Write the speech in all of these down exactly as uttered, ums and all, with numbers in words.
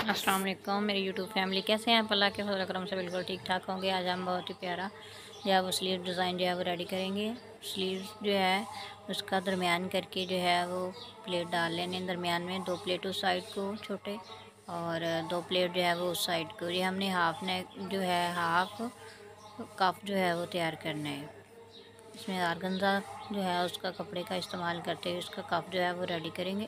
अस्सलाम वालेकुम मेरी यूट्यूब फैमिली, कैसे हैं आप? अल्लाह के फजल करम से बिल्कुल ठीक ठाक होंगे। आज हम बहुत ही प्यारा जो है वो स्लीव डिज़ाइन जो है वो रेडी करेंगे। स्लीव जो है उसका दरमियान करके जो है वो प्लेट डाल लेने, दरमियान में दो प्लेट उस साइड को छोटे और दो प्लेट जो है वो उस साइड को। ये हमने हाफ नेक जो है हाफ कप जो है वो तैयार करना है। इसमें आरगंजा जो है उसका कपड़े का इस्तेमाल करते हुए उसका कप जो है वो रेडी करेंगे।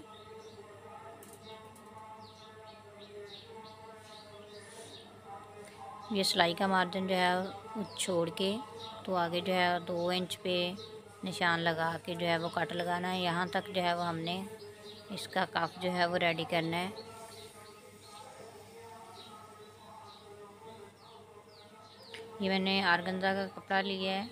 ये सिलाई का मार्जिन जो है वो छोड़ के तो आगे जो है दो इंच पे निशान लगा के जो है वो कट लगाना है। यहाँ तक जो है वो हमने इसका कफ जो है वो रेडी करना है। ये मैंने आरगंजा का कपड़ा लिया है।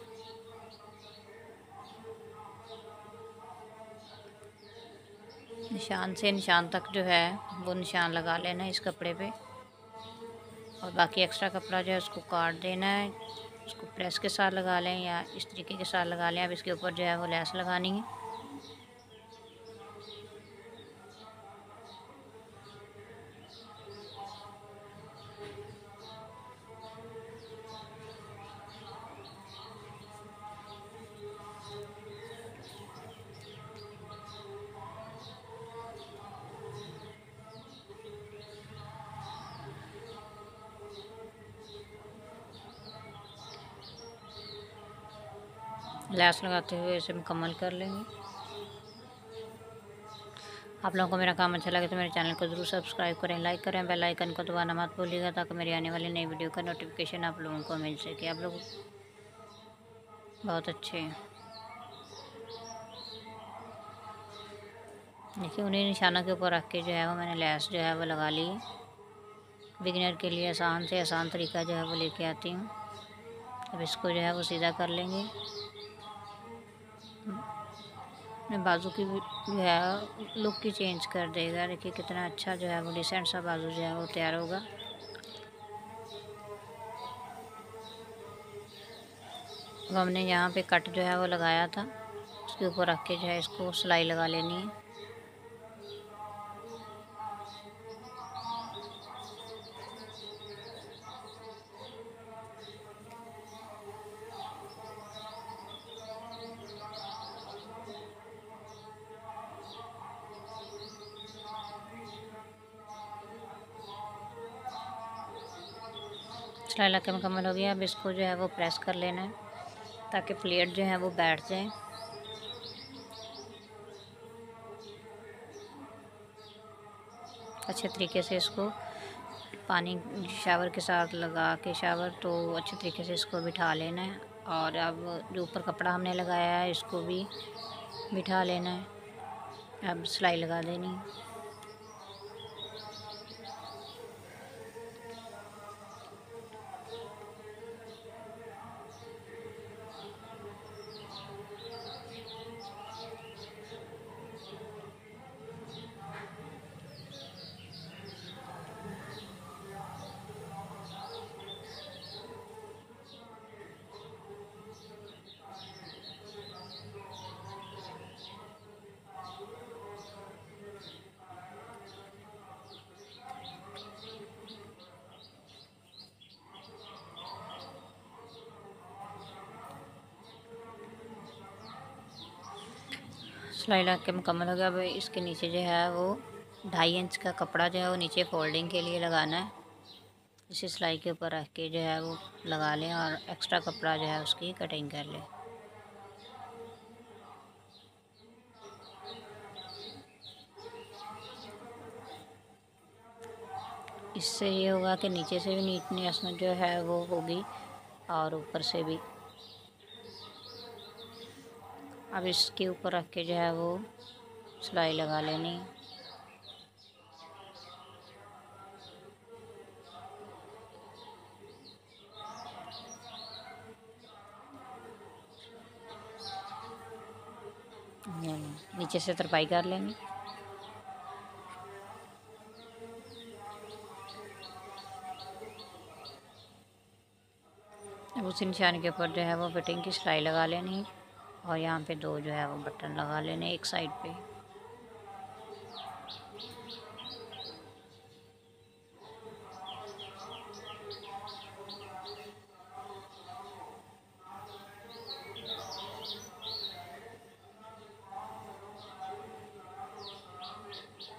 निशान से निशान तक जो है वो निशान लगा लेना है इस कपड़े पे, और बाकी एक्स्ट्रा कपड़ा जो है उसको काट देना है। उसको प्रेस के साथ लगा लें या इस तरीके के साथ लगा लें। अब इसके ऊपर जो है वो लेस लगानी है। लेस लगाते हुए इसे मुकम्मल कर लेंगे। आप लोगों को मेरा काम अच्छा लगे तो मेरे चैनल को ज़रूर सब्सक्राइब करें, लाइक करें, बेल आइकन को दबाना मत भूलिएगा ताकि मेरी आने वाली नई वीडियो का नोटिफिकेशन आप लोगों को मिल सके। आप लोग बहुत अच्छे हैं। देखिए उन्हीं निशानों के ऊपर रख के जो है वो मैंने लेस जो है वो लगा ली। बिगिनर के लिए आसान से आसान तरीका जो है वो लेके आती हूँ। अब इसको जो है वो सीधा कर लेंगे। बाजू की जो है लुक की चेंज कर देगा। देखिए कितना अच्छा जो है वो डिसेंट सा बाजू जो है वो तैयार होगा। अब हमने यहाँ पे कट जो है वो लगाया था, उसके ऊपर रख के जो है इसको सिलाई लगा लेनी है। सिलाई लगा के मुकम्मल हो गया। अब इसको जो है वो प्रेस कर लेना है ताकि प्लेट जो है वो बैठ जाए। अच्छे तरीके से इसको पानी शावर के साथ लगा के शावर तो अच्छे तरीके से इसको बिठा लेना है। और अब जो ऊपर कपड़ा हमने लगाया है इसको भी बिठा लेना है। अब सिलाई लगा देनी है। सिलाई लगा के मुकम्मल हो गया। अब इसके नीचे जो है वो ढाई इंच का कपड़ा जो है वो नीचे फोल्डिंग के लिए लगाना है। इसी सिलाई के ऊपर रख के जो है वो लगा लें और एक्स्ट्रा कपड़ा जो है उसकी कटिंग कर लें। इससे ये होगा कि नीचे से भी नीटनेस जो है वो होगी और ऊपर से भी। अब इसके ऊपर रख के जो है वो सिलाई लगा लेनी। नीचे से तरपाई कर लेंगे। अब उसी निशान के ऊपर जो है वो फिटिंग की सिलाई लगा लेनी और यहाँ पे दो जो है वो बटन लगा लेने एक साइड पे।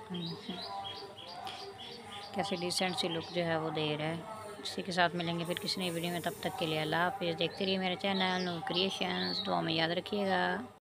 कैसे डिसेंट सी लुक जो है वो दे रहा है। इसी के साथ मिलेंगे फिर किसी नई वीडियो में, तब तक के लिए अल्लाह हाफिज़। देखते रहिए मेरे चैनल नूर क्रिएशंस, दुआ में याद रखिएगा।